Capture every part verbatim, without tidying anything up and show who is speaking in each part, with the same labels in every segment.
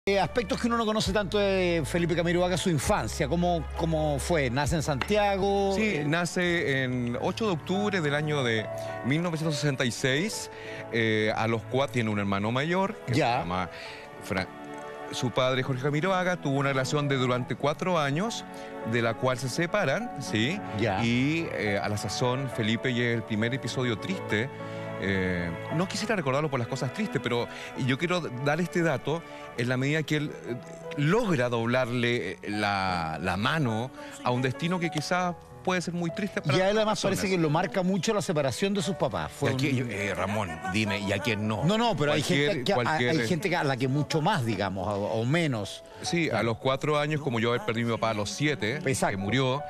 Speaker 1: Eh, aspectos que uno no conoce tanto de Felipe Camiroaga, su infancia, ¿cómo, cómo fue? ¿Nace en Santiago?
Speaker 2: Sí,
Speaker 1: Eh,
Speaker 2: nace en ocho de octubre del año de mil novecientos sesenta y seis. Eh, a los cuatro tiene un hermano mayor que
Speaker 1: Ya.
Speaker 2: se llama Fra- Su padre, Jorge Camiroaga, tuvo una relación de durante cuatro años, de la cual se separan, ¿sí?
Speaker 1: Ya.
Speaker 2: Y eh, a la sazón, Felipe, y el primer episodio triste. Eh, no quisiera recordarlo por las cosas tristes, pero yo quiero dar este dato en la medida que él eh, logra doblarle la, la mano a un destino que quizás puede ser muy triste para
Speaker 1: Y a él
Speaker 2: las
Speaker 1: además
Speaker 2: personas.
Speaker 1: parece que lo marca mucho la separación de sus papás.
Speaker 2: Y
Speaker 1: Fue
Speaker 2: a quién-
Speaker 1: un-
Speaker 2: eh, Ramón, dime, ¿y a quién no?
Speaker 1: No, no, pero hay
Speaker 2: Cualquier-
Speaker 1: gente, que,
Speaker 2: cualquier-
Speaker 1: hay gente que a la que mucho más, digamos, o, o menos.
Speaker 2: Sí, a los cuatro años, como yo haber perdido a mi papá a los siete,
Speaker 1: Exacto.
Speaker 2: que murió,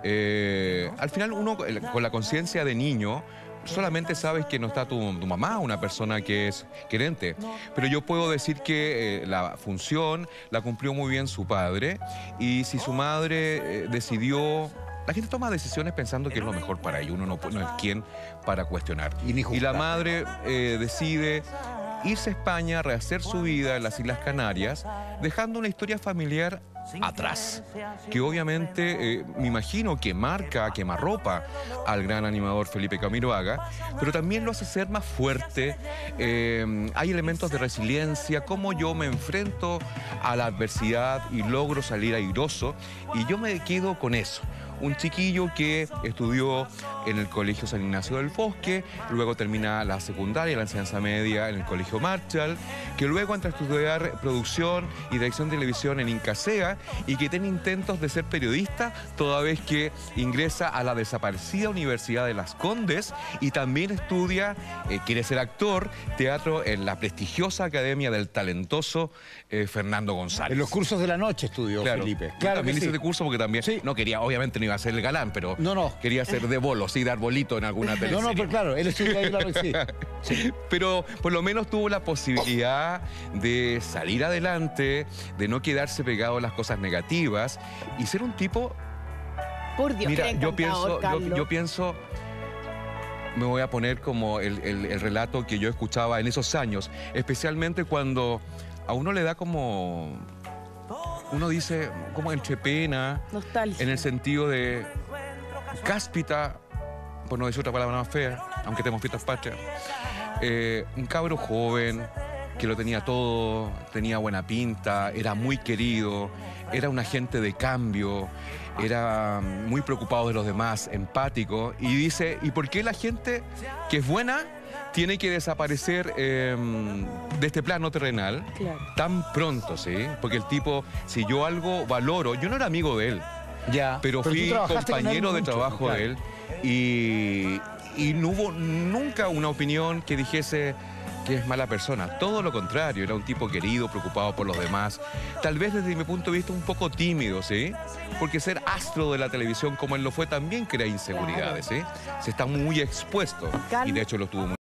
Speaker 2: eh, al final uno eh, con la conciencia de niño solamente sabes que no está tu, tu mamá, una persona que es querente. Pero yo puedo decir que eh, la función la cumplió muy bien su padre, y si su madre eh, decidió... La gente toma decisiones pensando que es lo mejor para ellos, uno no, pu- no es quien para cuestionar.
Speaker 1: Y ni
Speaker 2: la
Speaker 1: juzgar.
Speaker 2: madre eh, decide irse a España, rehacer su vida en las Islas Canarias, dejando una historia familiar atrás, que obviamente eh, me imagino que marca, quemarropa al gran animador Felipe Camiroaga, pero también lo hace ser más fuerte. Eh, hay elementos de resiliencia, cómo yo me enfrento a la adversidad y logro salir airoso, y yo me quedo con eso. Un chiquillo que estudió en el Colegio San Ignacio del Bosque, luego termina la secundaria, la enseñanza media en el Colegio Marshall, que luego entra a estudiar producción y dirección de televisión en Incasea, y que tiene intentos de ser periodista toda vez que ingresa a la desaparecida Universidad de Las Condes, y también estudia, eh, quiere ser actor, teatro en la prestigiosa Academia del talentoso eh, Fernando González.
Speaker 1: En los cursos de la noche estudió
Speaker 2: Claro,
Speaker 1: Felipe.
Speaker 2: Yo
Speaker 1: Claro
Speaker 2: también
Speaker 1: que
Speaker 2: hice
Speaker 1: sí.
Speaker 2: este curso porque también
Speaker 1: Sí.
Speaker 2: no quería, obviamente no iba a ser el galán, pero
Speaker 1: No, no.
Speaker 2: quería ser de bolo, sí, dar bolito en alguna
Speaker 1: No,
Speaker 2: teleserie.
Speaker 1: no, pero claro, él estudió ahí, claro que sí. Sí.
Speaker 2: Pero por lo menos tuvo la posibilidad de salir adelante, de no quedarse pegado a las cosas negativas y ser un tipo...
Speaker 3: Por Dios,
Speaker 2: Mira,
Speaker 3: qué
Speaker 2: yo
Speaker 3: encantador,
Speaker 2: pienso, yo,
Speaker 3: Carlos.
Speaker 2: yo pienso, me voy a poner como el, el- el relato que yo escuchaba en esos años, especialmente cuando a uno le da como... Uno dice como entre pena,
Speaker 3: Nostalgia.
Speaker 2: en el sentido de cáspita, por no decir otra palabra más fea, aunque tenemos fiestas patrias. Eh, un cabro joven que lo tenía todo, tenía buena pinta, era muy querido, era un agente de cambio, era muy preocupado de los demás, empático, y dice, ¿y por qué la gente que es buena tiene que desaparecer eh, de este plano terrenal
Speaker 3: Claro.
Speaker 2: tan pronto, sí? Porque el tipo, si yo algo valoro, yo no era amigo de él,
Speaker 1: Ya.
Speaker 2: pero
Speaker 1: tú
Speaker 2: fui
Speaker 1: trabajaste con él
Speaker 2: compañero de
Speaker 1: mucho,
Speaker 2: trabajo
Speaker 1: claro.
Speaker 2: de él, y, y no hubo nunca una opinión que dijese que es mala persona. Todo lo contrario, era un tipo querido, preocupado por los demás. Tal vez desde mi punto de vista un poco tímido, ¿sí? Porque ser astro de la televisión como él lo fue también crea inseguridades, ¿sí? Se está muy expuesto, y
Speaker 3: Carlos.
Speaker 2: de hecho lo tuvo muy